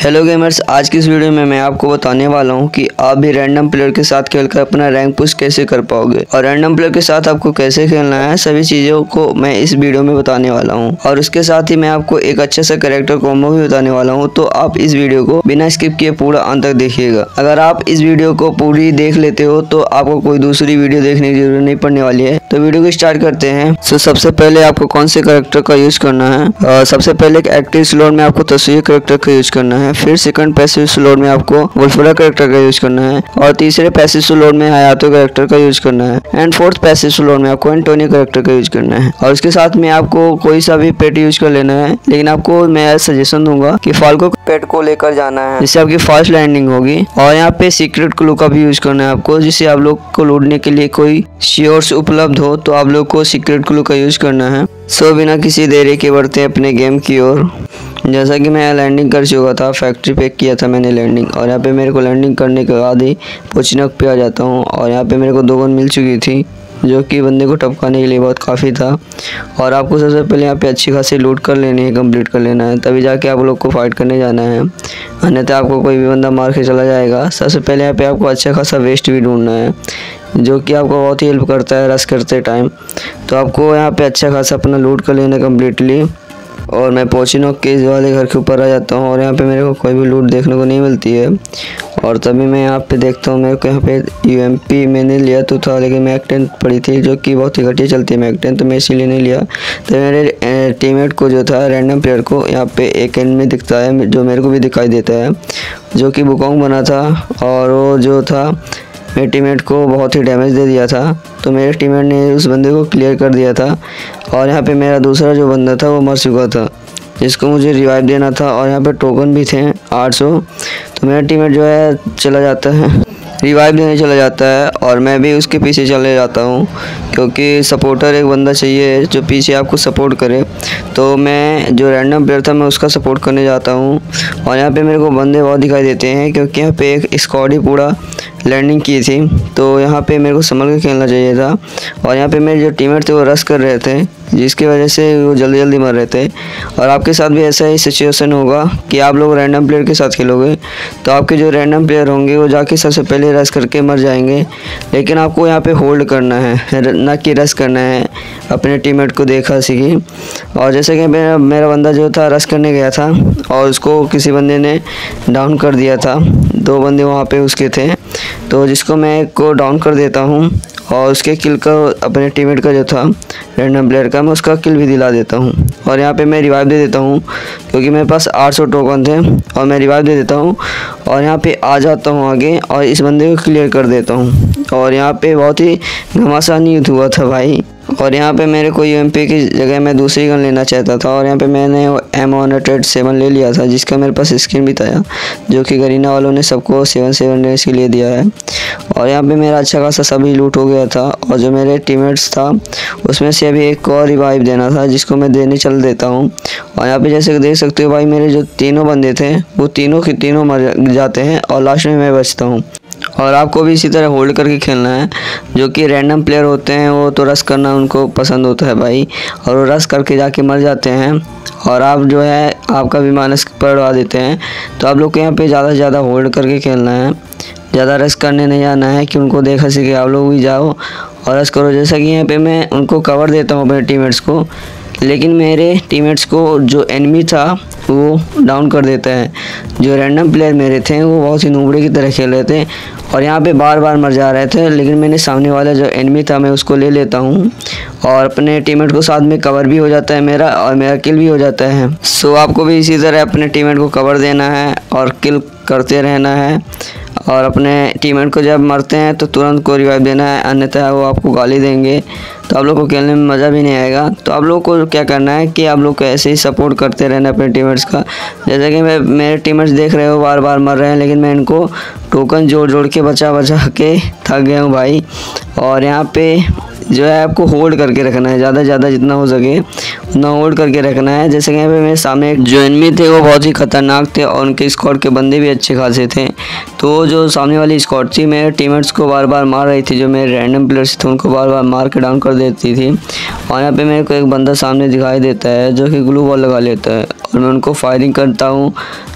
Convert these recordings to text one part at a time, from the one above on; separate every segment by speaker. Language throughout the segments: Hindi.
Speaker 1: हेलो गेमर्स, आज की इस वीडियो में मैं आपको बताने वाला हूं कि आप भी रैंडम प्लेयर के साथ खेलकर अपना रैंक पुश कैसे कर पाओगे और रैंडम प्लेयर के साथ आपको कैसे खेलना है। सभी चीज़ों को मैं इस वीडियो में बताने वाला हूं और उसके साथ ही मैं आपको एक अच्छा सा कैरेक्टर कॉम्बो भी बताने वाला हूं। तो आप इस वीडियो को बिना स्किप किए पूरा अंत तक देखिएगा। अगर आप इस वीडियो को पूरी देख लेते हो तो आपको कोई दूसरी वीडियो देखने की जरूरत नहीं पड़ने वाली है। तो वीडियो को स्टार्ट करते हैं। तो सबसे पहले आपको कौन से कैरेक्टर का यूज करना है। सबसे पहले एक एक्टिव स्लॉट में आपको तस्वीर कैरेक्टर का यूज करना है। फिर सेकंड पैसिव स्लॉट में आपको वुल्फरा कैरेक्टर का यूज करना है और तीसरे पैसिव स्लॉट में हयातो कैरेक्टर का यूज करना है एंड फोर्थ पैसिव स्लॉट में आपको एंटोनियो कैरेक्टर का यूज करना है। और उसके साथ में आपको कोई सा भी पेट यूज कर लेना है, लेकिन आपको मैं सजेशन दूंगा कि फाल्को पेट को लेकर जाना है जिससे आपकी फास्ट लैंडिंग होगी। और यहाँ पे सीक्रेट क्लू का भी यूज करना है आपको, जिससे आप लोग को लूटने के लिए कोई श्योर्स उपलब्ध हो तो आप लोग को सीक्रेट क्लू का यूज करना है। सो बिना किसी देरी के बढ़ते हैं अपने गेम की ओर। जैसा कि मैं लैंडिंग कर चुका था, फैक्ट्री पे किया था मैंने लैंडिंग, और यहाँ पे मेरे को लैंडिंग करने के बाद ही पोचिनक पे आ जाता हूँ। और यहाँ पे मेरे को 2 गन मिल चुकी थी जो कि बंदे को टपकाने के लिए बहुत काफ़ी था। और आपको सबसे पहले यहाँ पे अच्छी खासी लूट कर लेनी है, कंप्लीट कर लेना है, तभी जाके आप लोग को फाइट करने जाना है, अन्यथा आपको कोई भी बंदा मार के चला जाएगा। सबसे पहले यहाँ पे आपको अच्छा खासा वेस्ट भी ढूंढना है जो कि आपको बहुत ही हेल्प करता है रश करते टाइम। तो आपको यहाँ पे अच्छा खासा अपना लूट कर लेना कम्प्लीटली। और मैं पोचिनोक के वाले घर के ऊपर आ जाता हूँ और यहाँ पे मेरे को कोई भी लूट देखने को नहीं मिलती है। और तभी मैं यहाँ पे देखता हूँ, मेरे को यहाँ पे UMP मैंने लिया तो था, लेकिन मैक 10 पड़ी थी जो कि बहुत ही घटिया चलती है मैक 10, तो मैं इसीलिए नहीं लिया। तो मेरे टीममेट को जो था रैंडम प्लेयर को यहाँ पे एक एंड में दिखता है जो मेरे को भी दिखाई देता है, जो कि बुकोंग बना था। और वो जो था मेरे टीममेट को बहुत ही डैमेज दे दिया था, तो मेरे टीममेट ने उस बंदे को क्लियर कर दिया था। और यहाँ पे मेरा दूसरा जो बंदा था वो मर चुका था जिसको मुझे रिवाइव देना था, और यहाँ पे टोकन भी थे 800। तो मेरा टीममेट जो है चला जाता है, रिवाइव देने चला जाता है और मैं भी उसके पीछे चले जाता हूँ, क्योंकि सपोर्टर एक बंदा चाहिए जो पीछे आपको सपोर्ट करे। तो मैं जो रैंडम प्लेयर था मैं उसका सपोर्ट करने जाता हूँ। और यहाँ पे मेरे को बंदे बहुत दिखाई देते हैं क्योंकि यहाँ पे एक स्क्वाड ही पूरा लैंडिंग की थी, तो यहाँ पे मेरे को संभल के खेलना चाहिए था। और यहाँ पे मेरे जो टीममेट थे वो रश कर रहे थे, जिसकी वजह से वो जल्दी जल्दी मर रहे थे। और आपके साथ भी ऐसा ही सिचुएशन होगा कि आप लोग रैंडम प्लेयर के साथ खेलोगे तो आपके जो रैंडम प्लेयर होंगे वो जाके सबसे पहले रश करके मर जाएंगे, लेकिन आपको यहाँ पे होल्ड करना है, ना कि रश करना है। अपने टीममेट को देखा सीखी। और जैसे कि मेरा बंदा जो था रश करने गया था और उसको किसी बंदे ने डाउन कर दिया था, 2 बंदे वहाँ पे उसके थे, तो जिसको मैं एक को डाउन कर देता हूँ और उसके किल का अपने टीममेट का जो था रैंडम प्लेयर का मैं उसका किल भी दिला देता हूँ। और यहाँ पे मैं रिवाइव दे देता हूँ क्योंकि मेरे पास 800 टोकन थे, और मैं रिवाइव दे देता हूँ और यहाँ पे आ जाता हूँ आगे और इस बंदे को क्लियर कर देता हूँ। और यहाँ पे बहुत ही घमासान युद्ध हुआ था भाई। और यहाँ पे मेरे को UMP की जगह मैं दूसरी गन लेना चाहता था, और यहाँ पे मैंने M107 ले लिया था जिसका मेरे पास स्किन भी था, जो कि गरीना वालों ने सबको 7 डेज के लिए दिया है। और यहाँ पे मेरा अच्छा खासा सभी लूट हो गया था, और जो मेरे टीममेट्स था उसमें से अभी एक और रिवाइव देना था जिसको मैं देने चल देता हूँ। और यहाँ पे जैसे देख सकते हो भाई, मेरे जो तीनों बंदे थे वो तीनों के तीनों मर जाते हैं और लास्ट में मैं बचता हूँ। और आपको भी इसी तरह होल्ड करके खेलना है। जो कि रैंडम प्लेयर होते हैं वो तो रश करना उनको पसंद होता है भाई, और वो रश करके जाके मर जाते हैं और आप जो है आपका भी माइनस पड़वा देते हैं। तो आप लोग को यहाँ पे ज़्यादा से ज़्यादा होल्ड करके खेलना है, ज़्यादा रश करने नहीं जाना है कि उनको देखा सीखे आप लोग भी जाओ और रश करो। जैसा कि यहाँ पे मैं उनको कवर देता हूँ अपने टीममेट्स को, लेकिन मेरे टीममेट्स को जो एनिमी था वो डाउन कर देता है। जो रैंडम प्लेयर मेरे थे वो बहुत ही नूबड़े की तरह खेल रहे थे और यहाँ पे बार बार मर जा रहे थे, लेकिन मैंने सामने वाला जो एनिमी था मैं उसको ले लेता हूँ और अपने टीममेट को साथ में कवर भी हो जाता है मेरा, और मेरा किल भी हो जाता है। सो आपको भी इसी तरह अपने टीममेट को कवर देना है और किल करते रहना है, और अपने टीममेट को जब मरते हैं तो तुरंत को रिवाइव देना है, अन्यथा वो आपको गाली देंगे तो आप लोग को खेलने में मज़ा भी नहीं आएगा। तो आप लोग को क्या करना है कि आप लोग को ऐसे ही सपोर्ट करते रहना अपने टीममेट्स का। जैसे कि मेरे टीममेट्स देख रहे हो बार बार मर रहे हैं, लेकिन मैं इनको टोकन जोड़ के बचा के थक गया हूँ भाई। और यहाँ पे जो है आपको होल्ड करके रखना है, ज़्यादा से ज़्यादा जितना हो सके उतना होल्ड करके रखना है। जैसे कि यहाँ पे मेरे सामने एक जो एनिमी थे वो बहुत ही खतरनाक थे और उनके स्क्वाड के बंदे भी अच्छे खासे थे। तो जो सामने वाली स्क्वाड थी मेरे टीममेट्स को बार बार मार रही थी, जो मेरे रैंडम प्लेयर्स थे उनको बार बार मार के डाउन कर देती थी। और यहाँ पे मेरे को एक बंदा सामने दिखाई देता है जो कि ग्लू वॉल लगा लेता है, और मैं उनको फायरिंग करता हूँ,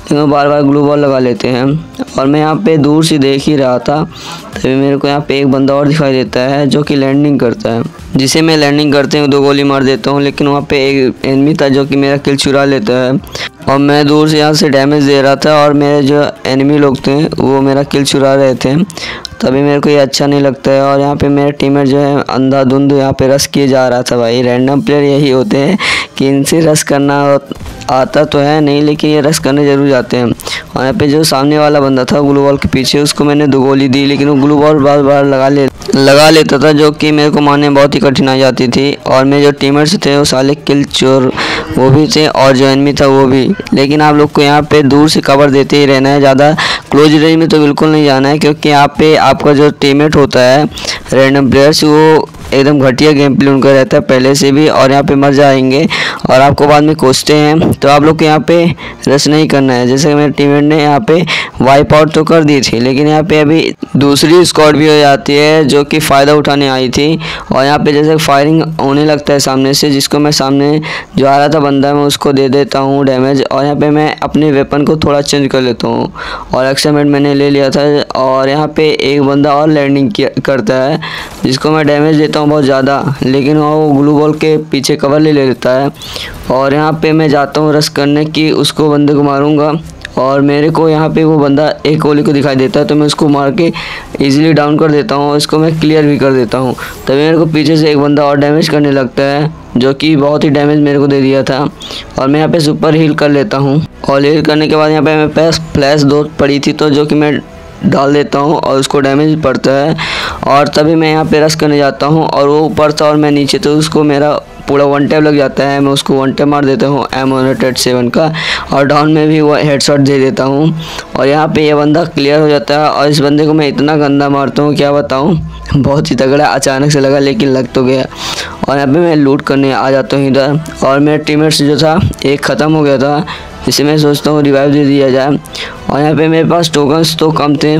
Speaker 1: लेकिन बार बार ग्लू वॉल लगा लेते हैं। और मैं यहाँ पे दूर से देख ही रहा था, तभी मेरे को यहाँ पे एक बंदा और दिखाई देता है जो कि लैंडिंग करता है, जिसे मैं लैंडिंग करते हुए 2 गोली मार देता हूँ। लेकिन वहाँ पे एक एनिमी था जो कि मेरा किल चुरा लेता है, और मैं दूर से यहाँ से डैमेज दे रहा था और मेरे जो एनिमी लोग थे वो मेरा किल चुरा रहे थे। तभी मेरे को ये अच्छा नहीं लगता है। और यहाँ पे मेरा टीममेट जो है अंधाधुंध यहाँ पे रश किए जा रहा था। भाई रैंडम प्लेयर यही होते हैं कि इनसे रश करना आता तो है नहीं, लेकिन ये रश करने जरूर जाते हैं। और यहाँ पे जो सामने वाला बंदा था ग्लू वॉल के पीछे, उसको मैंने 2 गोली दी, लेकिन वो ग्लू वॉल बार बार लगा लेता था, जो कि मेरे को मारने में बहुत ही कठिनाई आती थी। और मेरे जो टीममेट्स थे वो साले किल चोर वो भी थे, और जो एनिमी था वो भी। लेकिन आप लोग को यहाँ पे दूर से कवर देते ही रहना है, ज़्यादा क्लोज रेंज में तो बिल्कुल नहीं जाना है, क्योंकि यहाँ पे आपका जो टीममेट होता है रैंडम प्लेयर्स, वो एकदम घटिया गेम प्ले उनका रहता है पहले से भी, और यहाँ पे मर जाएंगे और आपको बाद में कोसते हैं। तो आप लोग को यहाँ पे रश नहीं करना है। जैसे मेरे टीममेट ने यहाँ पे वाइप आउट तो कर दी थी, लेकिन यहाँ पे अभी दूसरी स्क्वाड भी हो जाती है जो कि फ़ायदा उठाने आई थी। और यहाँ पे जैसे फायरिंग होने लगता है सामने से, जिसको मैं सामने जो आ रहा था बंदा मैं उसको दे देता हूँ डैमेज। और यहाँ पे मैं अपने वेपन को थोड़ा चेंज कर लेता हूँ, और एक्समेट मैंने ले लिया था। और यहाँ पे एक बंदा और लैंडिंग करता है, जिसको मैं डैमेज देता हूँ बहुत ज़्यादा, लेकिन वो ग्लू वॉल के पीछे कवर ले लेता है। और यहाँ पे मैं जाता हूँ रश करने की, उसको बंदे को मारूंगा। और मेरे को यहाँ पे वो बंदा एक गोली को दिखाई देता है, तो मैं उसको मार के इजीली डाउन कर देता हूँ, इसको मैं क्लियर भी कर देता हूँ। तभी मेरे को पीछे से एक बंदा और डैमेज करने लगता है, जो कि बहुत ही डैमेज मेरे को दे दिया था। और मैं यहाँ पे सुपर हील कर लेता हूँ, और हील करने के बाद यहाँ पे मेरे पास फ्लैश 2 पड़ी थी, तो जो कि मैं डाल देता हूँ और उसको डैमेज पड़ता है। और तभी मैं यहाँ पे रश करने जाता हूँ, और वो ऊपर था और मैं नीचे, तो उसको मेरा पूरा 1 टैप लग जाता है। मैं उसको 1 टैप मार देता हूँ M107 का, और डाउन में भी वो हेडशॉट दे देता हूँ। और यहाँ पे ये बंदा क्लियर हो जाता है। और इस बंदे को मैं इतना गंदा मारता हूँ क्या बताऊँ, बहुत ही तगड़ा अचानक से लगा, लेकिन लग तो गया। और यहाँ पे मैं लूट करने आ जाता हूँ इधर, और मेरे टीममेट्स जो था एक ख़त्म हो गया था, जिसे मैं सोचता हूँ रिवाइव दे दिया जाए। और यहाँ पे मेरे पास टोकन्स तो कम थे,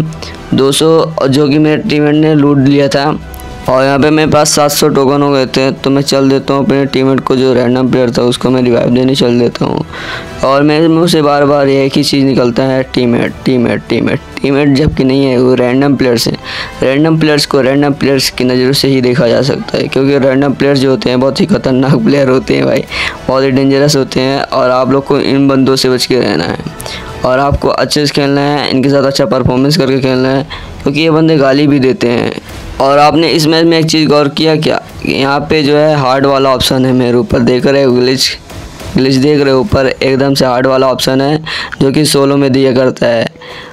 Speaker 1: 200, जो कि मेरे टीममेट ने लूट लिया था। और यहाँ पे मेरे पास 700 टोकन हो गए थे, तो मैं चल देता हूँ अपने टीममेट को, जो रैंडम प्लेयर था उसको मैं रिवाइव देने चल देता हूँ। और मेरे मुँह से बार बार एक ही चीज़ निकलता है, टीममेट टीममेट टीममेट टीममेट, जबकि नहीं है, वो रैंडम प्लेयर्स हैं। रैंडम प्लेयर्स को रैंडम प्लेयर्स की नज़रों से ही देखा जा सकता है, क्योंकि रैंडम प्लेयर्स जो होते हैं बहुत ही खतरनाक प्लेयर होते हैं भाई, बहुत ही डेंजरस होते हैं। और आप लोग को इन बंदों से बच के रहना है, और आपको अच्छे से खेलना है, इनके साथ अच्छा परफॉर्मेंस करके खेलना है, क्योंकि ये बंदे गाली भी देते हैं। और आपने इस मैच में एक चीज़ गौर किया क्या, यहाँ पे जो है हार्ड वाला ऑप्शन है, मेरे ऊपर देख रहे हो ग्लिच देख रहे हो, ऊपर एकदम से हार्ड वाला ऑप्शन है, जो कि सोलो में दिया करता है।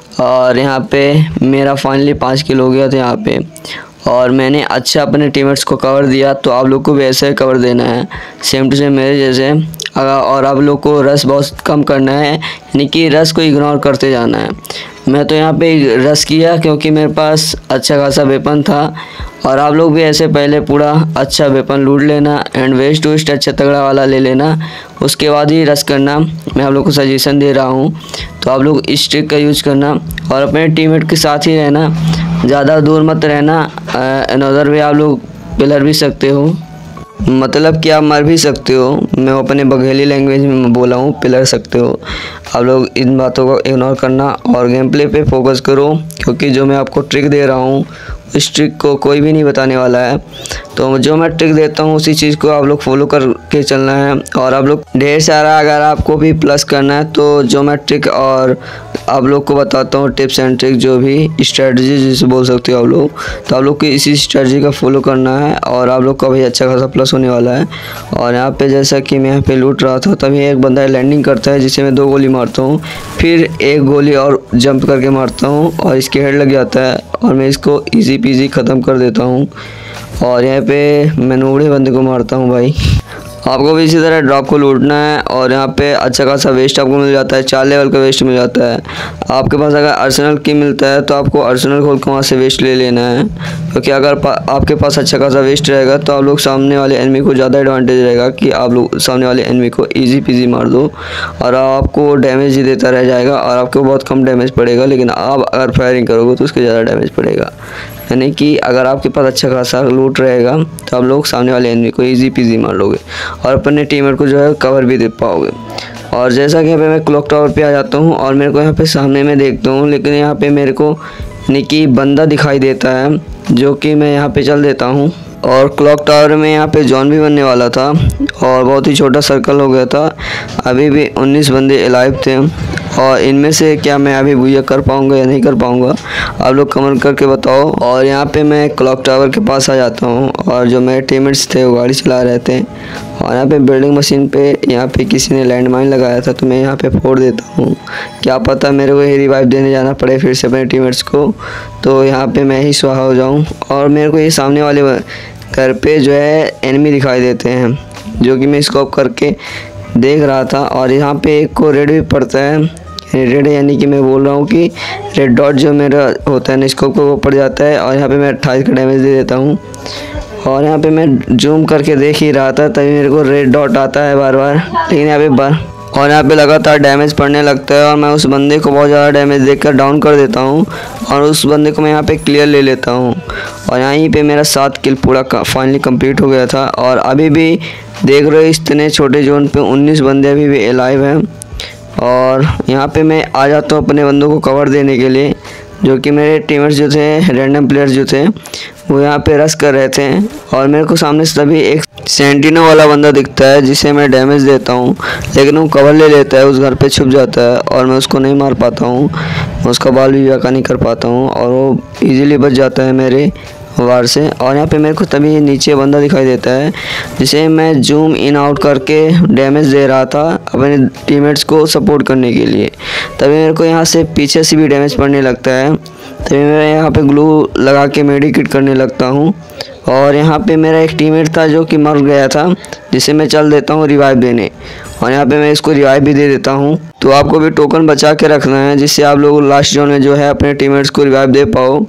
Speaker 1: और यहाँ पे मेरा फाइनली 5 किल हो गया था यहाँ पे, और मैंने अच्छा अपने टीममेट्स को कवर दिया। तो आप लोग को भी ऐसे कवर देना है, सेम टू सेम मेरे जैसे। और आप लोग को रश बहुत कम करना है, यानी कि रश को इग्नोर करते जाना है। मैं तो यहाँ पे रश किया क्योंकि मेरे पास अच्छा खासा वेपन था, और आप लोग भी ऐसे पहले पूरा अच्छा वेपन लूट लेना, एंड वेस्ट टू वेस्ट अच्छा तगड़ा वाला ले लेना, उसके बाद ही रश करना। मैं आप लोग को सजेशन दे रहा हूँ, तो आप लोग इस ट्रिक का यूज करना, और अपने टीममेट के साथ ही रहना, ज़्यादा दूर मत रहना। अनदर वे आप लोग पिलर भी सकते हो, मतलब कि आप मर भी सकते हो। मैं अपने बघेली लैंग्वेज में बोला हूँ, पिलर सकते हो। आप लोग इन बातों को इग्नोर करना और गेम प्ले पे फोकस करो, क्योंकि जो मैं आपको ट्रिक दे रहा हूँ इस ट्रिक को कोई भी नहीं बताने वाला है। तो जो मैं ट्रिक देता हूँ उसी चीज़ को आप लोग फॉलो करके चलना है। और आप लोग ढेर सारा अगर आपको भी प्लस करना है, तो जो मैं ट्रिक और आप लोग को बताता हूँ, टिप्स एंड ट्रिक, जो भी स्ट्रेटजी जिसे बोल सकते हो आप लोग, तो आप लोग को इसी स्ट्रेटजी का फॉलो करना है, और आप लोग का भी अच्छा खासा प्लस होने वाला है। और यहाँ पे जैसा कि मैं यहाँ पे लूट रहा था, तभी एक बंदा लैंडिंग करता है, जिसे मैं 2 गोली मारता हूँ, फिर एक गोली और जंप करके मारता हूँ, और इसके हेड लग जाता है, और मैं इसको इजी पीजी ख़त्म कर देता हूँ। और यहाँ पे मैं नूबड़े बंदे को मारता हूँ भाई। आपको भी इसी तरह ड्रॉप को लूटना है, और यहाँ पे अच्छा खासा वेस्ट आपको मिल जाता है, 4 लेवल का वेस्ट मिल जाता है। आपके पास अगर अर्सेनल की मिलता है तो आपको अर्सेनल खोल के वहाँ से वेस्ट ले लेना है, क्योंकि अगर आपके पास अच्छा खासा वेस्ट रहेगा तो आप लोग सामने वाले एनिमी को ज़्यादा एडवांटेज रहेगा कि आप लोग सामने वाले एनिमी को ईजी पीजी मार दो, और आपको डैमेज ही देता रह जाएगा, और आपको बहुत कम डैमेज पड़ेगा। लेकिन आप अगर फायरिंग करोगे तो उसके ज़्यादा डैमेज पड़ेगा, यानी कि अगर आपके पास अच्छा खासा लूट रहेगा तो आप लोग सामने वाले एनिमी को इजी पीजी मार लोगे, और अपने टीममेट को जो है कवर भी दे पाओगे। और जैसा कि यहाँ पे मैं क्लॉक टावर पे आ जाता हूँ और मेरे को यहाँ पे सामने में देखता हूँ, लेकिन यहाँ पे मेरे को निकी बंदा दिखाई देता है, जो कि मैं यहाँ पे चल देता हूँ। और क्लॉक टावर में यहाँ पे जॉन भी बनने वाला था और बहुत ही छोटा सर्कल हो गया था। अभी भी 19 बंदे अलाइव थे और इनमें से क्या मैं अभी बुया कर पाऊँगा या नहीं कर पाऊँगा, आप लोग कमेंट करके बताओ। और यहाँ पे मैं क्लॉक टावर के पास आ जाता हूँ और जो मेरे टीममेट्स थे वो गाड़ी चला रहे थे और यहाँ पे बिल्डिंग मशीन पे यहाँ पे किसी ने लैंडमाइन लगाया था, तो मैं यहाँ पे फोड़ देता हूँ। क्या पता मेरे को ही रिवाइव देने जाना पड़े फिर से अपने टीममेट्स को, तो यहाँ पे मैं ही स्वाहा हो जाऊँ। और मेरे को ये सामने वाले घर पे जो है एनिमी दिखाई देते हैं, जो कि मैं स्कोप करके देख रहा था। और यहाँ पे एक को रेड भी पड़ता है, रेड यानी कि मैं बोल रहा हूँ कि रेड डॉट जो मेरा होता है ना स्कोप को, वो पड़ जाता है। और यहाँ पे मैं 28 का डैमेज दे देता हूँ। और यहाँ पे मैं जूम करके देख ही रहा था, तभी मेरे को रेड डॉट आता है बार बार, लेकिन यहाँ पे और यहाँ पे लगातार डैमेज पड़ने लगता है और मैं उस बंदे को बहुत ज़्यादा डैमेज देकर डाउन कर देता हूँ और उस बंदे को मैं यहाँ पे क्लियर ले लेता हूँ। और यहीं पे मेरा 7 किल पूरा फाइनली कंप्लीट हो गया था। और अभी भी देख रहे हो इतने छोटे जोन पे 19 बंदे अभी भी अलाइव हैं। और यहाँ पे मैं आ जाता हूँ अपने बंदों को कवर देने के लिए, जो कि मेरे टीमर्स जो थे, रैंडम प्लेयर्स जो थे, वो यहाँ पे रश कर रहे थे। और मेरे को सामने से तभी एक सेंटिनो वाला बंदा दिखता है जिसे मैं डैमेज देता हूँ, लेकिन वो कवर ले लेता है, उस घर पे छुप जाता है और मैं उसको नहीं मार पाता हूँ, मैं उसका बाल भी जाका नहीं कर पाता हूँ और वो इजीली बच जाता है मेरे वार से। और यहाँ पे मेरे को तभी नीचे बंदा दिखाई देता है जिसे मैं जूम इन आउट करके डैमेज दे रहा था अपने टीममेट्स को सपोर्ट करने के लिए। तभी मेरे को यहाँ से पीछे से भी डैमेज पड़ने लगता है, तभी मैं यहाँ पे ग्लू लगा के मेडिकेट करने लगता हूँ। और यहाँ पे मेरा एक टीममेट था जो कि मर गया था, जिसे मैं चल देता हूँ रिवाइव देने, और यहाँ पे मैं इसको रिवाइव भी दे देता हूँ। तो आपको भी टोकन बचा के रखना है, जिससे आप लोग लास्ट जोन में जो है अपने टीममेट्स को रिवाइव दे पाओ।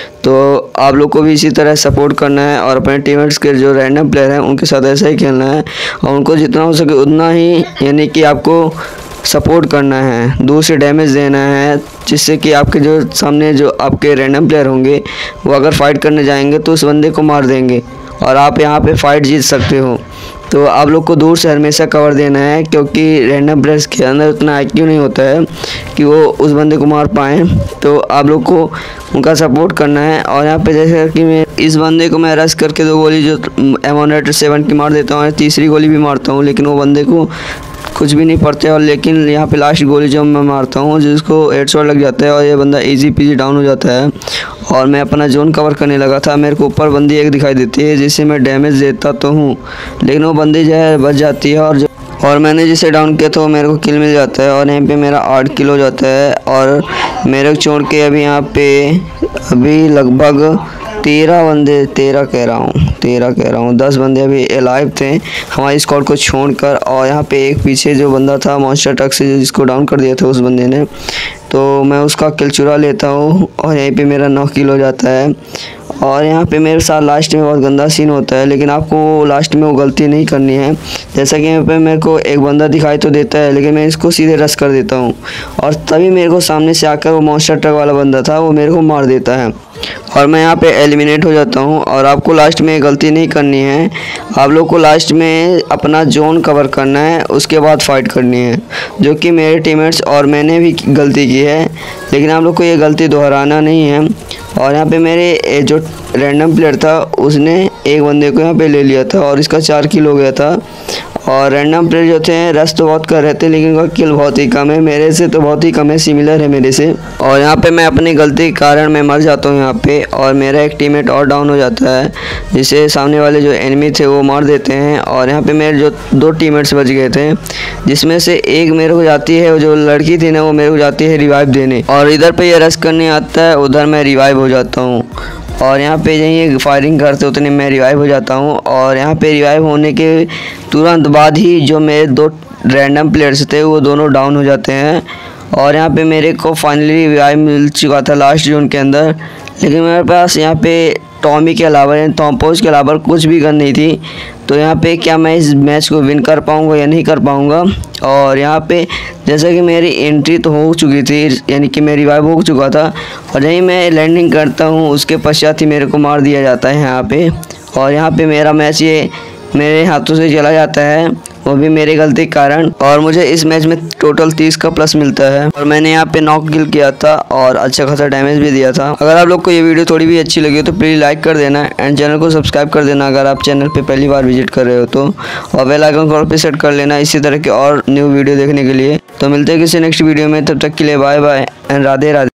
Speaker 1: तो आप लोग को भी इसी तरह सपोर्ट करना है और अपने टीममेट्स के जो रैंडम प्लेयर हैं उनके साथ ऐसा ही खेलना है और उनको जितना हो सके उतना ही, यानी कि आपको सपोर्ट करना है, दूर से डैमेज देना है, जिससे कि आपके जो सामने जो आपके रैंडम प्लेयर होंगे वो अगर फाइट करने जाएंगे तो उस बंदे को मार देंगे और आप यहाँ पे फाइट जीत सकते हो। तो आप लोग को दूर से हमेशा कवर देना है, क्योंकि रैंडम प्लेयर्स के अंदर उतना IQ नहीं होता है कि वो उस बंदे को मार पाएँ। तो आप लोग को उनका सपोर्ट करना है। और यहाँ पे जैसे कि मैं इस बंदे को मैं रश करके 2 गोली जो M107 की मार देता हूँ, तीसरी गोली भी मारता हूँ, लेकिन वो बंदे को कुछ भी नहीं पड़ते। और लेकिन यहाँ पे लास्ट गोली जो मैं मारता हूँ जिसको हेडशॉट लग जाता है और ये बंदा इजी पीजी डाउन हो जाता है। और मैं अपना जोन कवर करने लगा था, मेरे को ऊपर बंदी एक दिखाई देती है जिसे मैं डैमेज देता तो हूँ, लेकिन वो बंदी जो है बच जाती है और मैंने जिसे डाउन किया था वो मेरे को किल मिल जाता है। और यहाँ पे मेरा 8 किल हो जाता है। और मेरे को छोड़ के अभी यहाँ पे अभी लगभग 13 बंदे, 13 कह रहा हूँ 10 बंदे अभी अलाइव थे हमारी स्क्वाड को छोड़कर। और यहाँ पे एक पीछे जो बंदा था मॉन्स्टर ट्रक से जिसको डाउन कर दिया था उस बंदे ने, तो मैं उसका किल चुरा लेता हूँ और यहीं पे मेरा 9 किल हो जाता है। और यहाँ पे मेरे साथ लास्ट में बहुत गंदा सीन होता है, लेकिन आपको लास्ट में वो गलती नहीं करनी है। जैसा कि यहाँ पे मेरे को एक बंदा दिखाई तो देता है, लेकिन मैं इसको सीधे रश कर देता हूँ और तभी मेरे को सामने से आकर वो मॉन्स्टर ट्रक वाला बंदा था वो मेरे को मार देता है और मैं यहाँ पे एलिमिनेट हो जाता हूँ। और आपको लास्ट में गलती नहीं करनी है, आप लोग को लास्ट में अपना जोन कवर करना है, उसके बाद फाइट करनी है, जो कि मेरे टीममेट्स और मैंने भी गलती की है, लेकिन आप लोग को ये गलती दोहराना नहीं है। और यहाँ पे मेरे जो रैंडम प्लेयर था उसने एक बंदे को यहाँ पे ले लिया था और इसका 4 किल हो गया था। और रैंडम प्लेयर जो थे रश तो बहुत कर रहे थे, लेकिन उनका किल बहुत ही कम है, मेरे से तो बहुत ही कम है, सिमिलर है मेरे से। और यहाँ पे मैं अपनी गलती के कारण मैं मर जाता हूँ यहाँ पे, और मेरा एक टीममेट और डाउन हो जाता है, जिसे सामने वाले जो एनिमी थे वो मार देते हैं। और यहाँ पे मेरे जो 2 टीममेट्स बच गए थे, जिसमें से एक मेरे को जाती है, जो लड़की थी ना वो मेरे को जाती है रिवाइव देने, और इधर पे ये रश करने आता है, उधर मैं रिवाइव हो जाता हूँ। और यहाँ पे यही फायरिंग करते उतने मैं रिवाइव हो जाता हूँ। और यहाँ पे रिवाइव होने के तुरंत बाद ही जो मेरे 2 रैंडम प्लेयर्स थे वो दोनों डाउन हो जाते हैं। और यहाँ पे मेरे को फाइनली रिवाइव मिल चुका था लास्ट जोन के अंदर, लेकिन मेरे पास यहाँ पे टॉमी के अलावा टॉम्पोज के अलावा कुछ भी गन नहीं थी। तो यहाँ पे क्या मैं इस मैच को विन कर पाऊँगा या नहीं कर पाऊँगा। और यहाँ पे जैसा कि मेरी एंट्री तो हो चुकी थी, यानी कि मैं रिवाइव हो चुका था, और यहीं मैं लैंडिंग करता हूँ उसके पश्चात ही मेरे को मार दिया जाता है यहाँ पे। और यहाँ पे मेरा मैच ये मेरे हाथों से चला जाता है, वो भी मेरी गलती के कारण। और मुझे इस मैच में टोटल 30 का प्लस मिलता है और मैंने यहाँ पे नॉक किल किया था और अच्छा खासा डैमेज भी दिया था। अगर आप लोग को ये वीडियो थोड़ी भी अच्छी लगी हो तो प्लीज़ लाइक कर देना एंड चैनल को सब्सक्राइब कर देना अगर आप चैनल पे पहली बार विजिट कर रहे हो तो, और बेल आइकन को पे सेट कर लेना इसी तरह के और न्यू वीडियो देखने के लिए। तो मिलते हैं किसी नेक्स्ट वीडियो में, तब तक के लिए bye bye and Radhe Radhe.